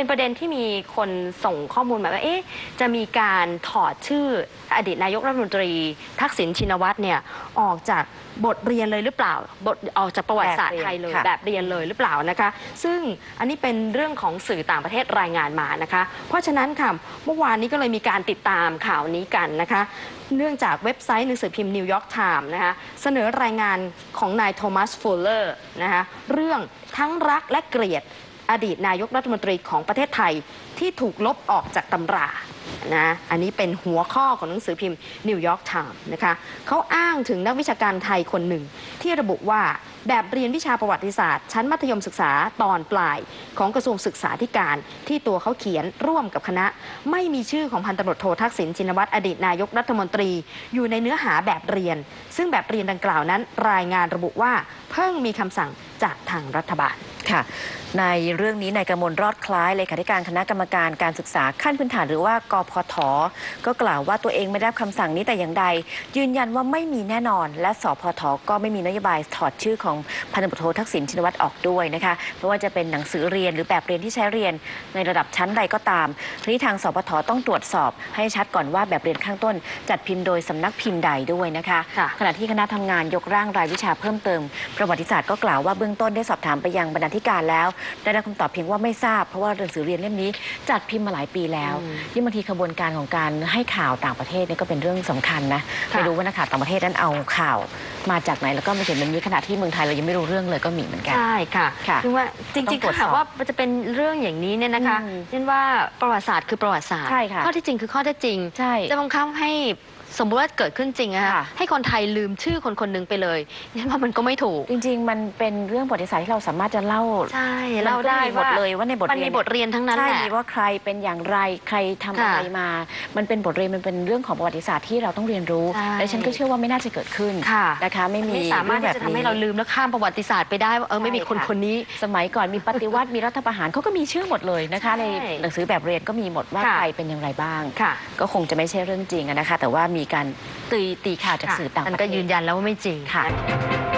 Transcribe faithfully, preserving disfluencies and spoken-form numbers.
เป็นประเด็นที่มีคนส่งข้อมูลมาว่าเอ๊ะจะมีการถอดชื่ออดีตนายกรัฐมนตรีทักษิณชินวัตรเนี่ยออกจากบทเรียนเลยหรือเปล่าบทออกจากประวัติศาสตร์ไทยเลยแบบเรียนเลยหรือเปล่านะคะซึ่งอันนี้เป็นเรื่องของสื่อต่างประเทศรายงานมานะคะเพราะฉะนั้นค่ะเมื่อวานนี้ก็เลยมีการติดตามข่าวนี้กันนะคะเนื่องจากเว็บไซต์หนังสือพิมพ์นิวยอร์กไทม์นะคะเสนอรายงานของนายโทมัสฟูลเลอร์นะคะเรื่องทั้งรักและเกลียดอดีตนายกรัฐมนตรีของประเทศไทยที่ถูกลบออกจากตำรานะอันนี้เป็นหัวข้อของหนังสือพิมพ์นิวยอร์กไทม์นะคะเขาอ้างถึงนักวิชาการไทยคนหนึ่งที่ระบุว่าแบบเรียนวิชาประวัติศาสตร์ชั้นมัธยมศึกษาตอนปลายของกระทรวงศึกษาธิการที่ตัวเขาเขียนร่วมกับคณะไม่มีชื่อของพันตำรวจโททักษิณชินวัตรอดีตนายกรัฐมนตรีอยู่ในเนื้อหาแบบเรียนซึ่งแบบเรียนดังกล่าวนั้นรายงานระบุว่าเพิ่งมีคำสั่งจากทางรัฐบาลค่ะในเรื่องนี้นายกมลรอดคล้ายเลขาธิการคณะกรรมการการศึกษาขั้นพื้นฐานหรือว่ากพท.ก็กล่าวว่าตัวเองไม่ได้รับคำสั่งนี้แต่อย่างใดยืนยันว่าไม่มีแน่นอนและสพท.ก็ไม่มีนโยบายถอดชื่อของพันตำรวจโททักษิณชินวัตรออกด้วยนะคะไม่ว่าจะเป็นหนังสือเรียนหรือแบบเรียนที่ใช้เรียนในระดับชั้นใดก็ตามทีนี้ทางสพท.ต้องตรวจสอบให้ชัดก่อนว่าแบบเรียนข้างต้นจัดพิมพ์โดยสำนักพิมพ์ใดด้วยนะคะขณะที่คณะทำงานยกร่างรายวิชาเพิ่มเติมประวัติศาสตร์ก็กล่าวว่าเบื้องต้นได้สอบถามไปยังบรรณาธิการแล้วได้รับคำตอบเพียงว่าไม่ทราบเพราะว่าหนังสือเรียนเล่มนี้จัดพิมพ์มาหลายปีแล้วยิ่งบางทีขบวนการของการให้ข่าวต่างประเทศนี่ก็เป็นเรื่องสำคัญนะไม่รู้ว่านักข่าวต่างประเทศนั้นเอาข่าวมาจากไหนแล้วก็มาเขียนแบบนี้ขณะที่เมืองไทยเรายังไม่รู้เรื่องเลยก็มีเหมือนกันใช่ค่ะคือว่าจริงๆถ้าหากว่าจะเป็นเรื่องอย่างนี้เนี่ยนะคะเช่นว่าประวัติศาสตร์คือประวัติศาสตร์ข้อที่จริงคือข้อเท็จจริงจะบังคับให้สมมติว่าเกิดขึ้นจริงอะค่ะให้คนไทยลืมชื่อคนคนนึงไปเลยนี่ว่ามันก็ไม่ถูกจริงๆมันเป็นเรื่องประวัติศาสตร์ที่เราสามารถจะเล่าใช่เล่าได้หมดเลยว่าในบทเรียนมันมีบทเรียนทั้งนั้นแหละว่าใครเป็นอย่างไรใครทำอะไรมามันเป็นบทเรียนมันเป็นเรื่องของประวัติศาสตร์ที่เราต้องเรียนรู้และฉันก็เชื่อว่าไม่น่าจะเกิดขึ้นนะคะไม่มีสามารถที่จะทำให้เราลืมและข้ามประวัติศาสตร์ไปได้ว่าเออไม่มีคนคนนี้สมัยก่อนมีปฏิวัติมีรัฐประหารเขาก็มีชื่อหมดเลยนะคะในหนังสือแบบเรียนก็มีหมดว่าใครเป็นอย่างไรบ้างก็คงจะไม่ใช่เรื่องจริงนะคะแต่ว่ามีการตีตีข่าวจากสื่อต่างประเทศมันก็ยืนยันแล้วว่าไม่จริงค่ะ